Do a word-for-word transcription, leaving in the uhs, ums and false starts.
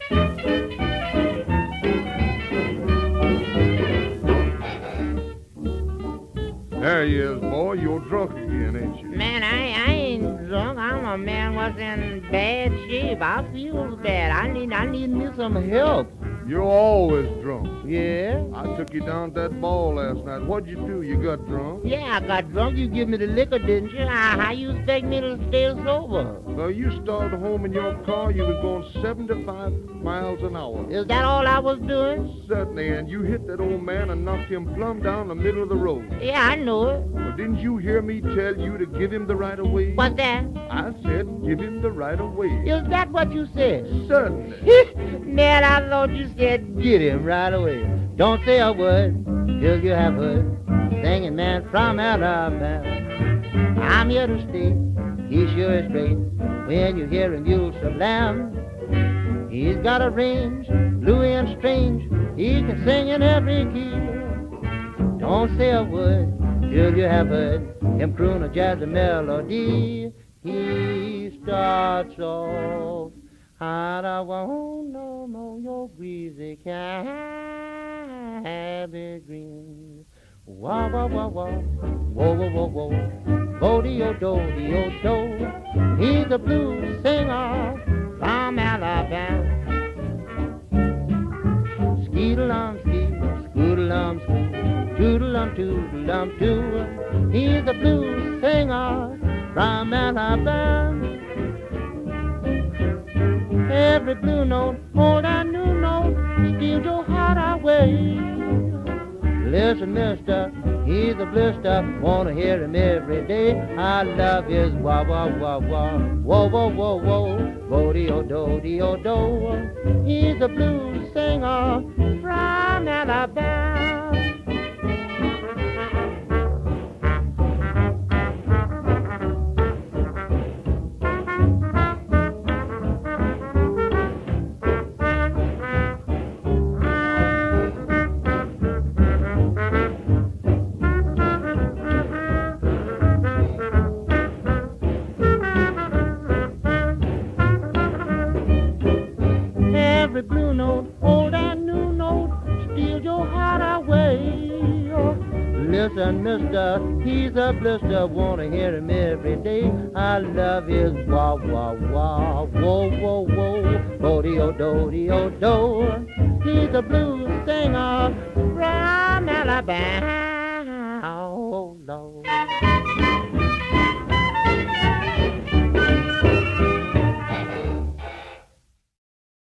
There he is, boy. You're drunk again, ain't you? Man, I, I ain't drunk. I'm a man what's in bad shape. I feel bad. I need I need me some help. You're always drunk. Yeah? I took you down to that ball last night. What'd you do? You got drunk? Yeah, I got drunk. You give me the liquor, didn't you? How, how you expect me to stay sober? Well, you started home in your car. You was going seventy-five miles an hour. Is that all I was doing? Certainly, and you hit that old man and knocked him plumb down the middle of the road. Yeah, I know it. Well, didn't you hear me tell you to give him the right of way? What's that? I said give him the right of way. Is that what you said? Certainly. Man, I thought you said get him right away. Don't say a word till you have heard singing man from Alabama. I'm here to stay. He sure is straight. When you hear him, you'll slam. He's got a range, bluey and strange. He can sing in every key. Don't say a word till you have heard him croon a jazzy melody. He starts off, I don't want no more your greasy cabbage green. Wah, wah, wah, wah, whoa, whoa, whoa, whoa, bo-de-o-do-de-o-do. He's a blues singer from Alabama. Skeetalum, ski, scootalum, scoo, toodalum, toodalum, too. He's a blues singer from Alabama. Every blue note, hold that new note, steal your heart away. Listen, mister, he's a blister, wanna hear him every day. I love his wah wah wah wah, whoa whoa whoa whoa, bo-de-o-do-de-o-do. He's a blues singer from Alabama. Every blue note, hold that new note, steal your heart away. Oh, listen, mister, he's a blister, wanna hear him every day. I love his wah, wah, wah, whoa, whoa, whoa, bo-de-o-do-de-o-do. He's a blues singer from Alabama. Oh, Lord.